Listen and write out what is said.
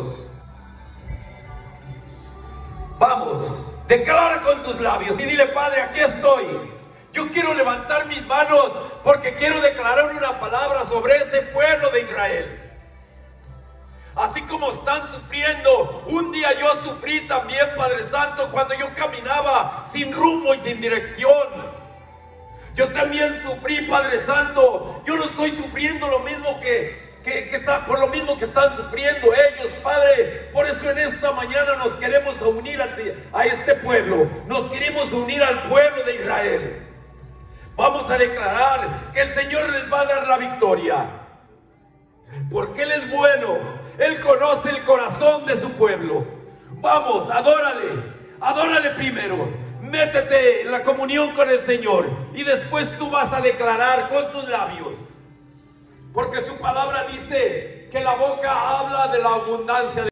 juntos. Vamos, declara con tus labios y dile: Padre, aquí estoy. Yo quiero levantar mis manos porque quiero declarar una palabra sobre ese pueblo de Israel. Así como están sufriendo, un día yo sufrí también, Padre Santo, cuando yo caminaba sin rumbo y sin dirección. Yo también sufrí, Padre Santo. Yo no estoy sufriendo lo mismo por lo mismo que están sufriendo ellos, Padre. Por eso en esta mañana nos queremos unir a este pueblo. Nos queremos unir al pueblo de Israel. Vamos a declarar que el Señor les va a dar la victoria, porque Él es bueno. Él conoce el corazón de su pueblo. Vamos, adórale primero. Métete en la comunión con el Señor y después tú vas a declarar con tus labios, porque su palabra dice que la boca habla de la abundancia de